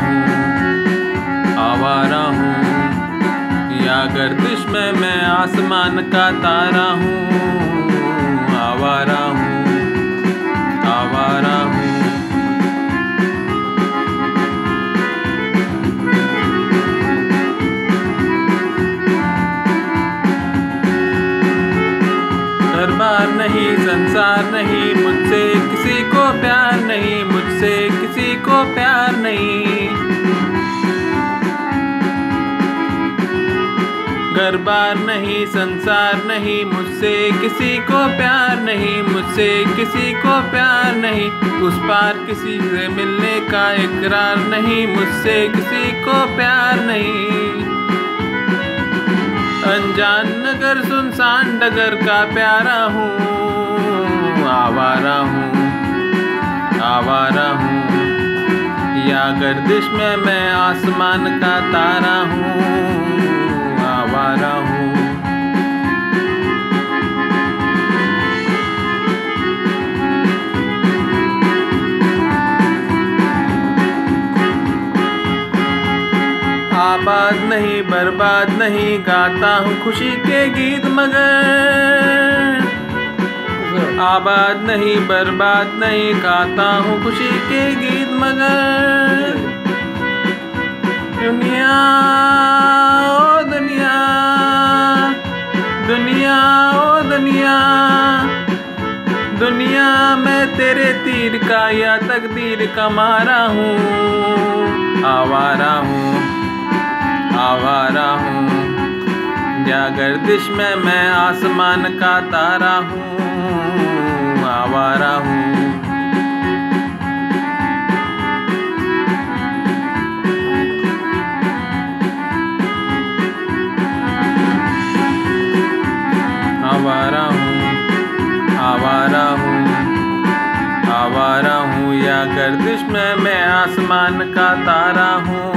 हूँ आवारा हूँ, या गर्दिश में मैं आसमान का तारा हूँ। आवारा हूँ आवारा हूँ। घर-बार नहीं, संसार नहीं, मुझसे किसी को प्यार नहीं, मुझसे किसी को प्यार नहीं। घर-बार नहीं, संसार नहीं, मुझसे किसी को प्यार नहीं, मुझसे किसी को प्यार नहीं। उस पार किसी से मिलने का इकरार नहीं, मुझसे किसी को प्यार नहीं। अनजान नगर सुनसान डगर का प्यारा हूँ, आवारा हूँ आवारा हूँ, या गर्दिश में मैं आसमान का तारा हूँ। आवारा हूँ। आबाद नहीं बर्बाद नहीं, गाता हूँ खुशी के गीत मगर। आबाद नहीं बर्बाद नहीं, गाता हूँ खुशी के गीत मगर। दुनिया ओ दुनिया, दुनिया ओ दुनिया, दुनिया मैं तेरे तीर का या तकदीर का मारा हूँ। आवारा हूँ आवारा हूँ, या गर्दिश में मैं आसमान का तारा हूँ। आवारा हूँ। आवारा हूँ आवारा हूँ आवारा हूँ, या गर्दिश में मैं आसमान का तारा हूँ।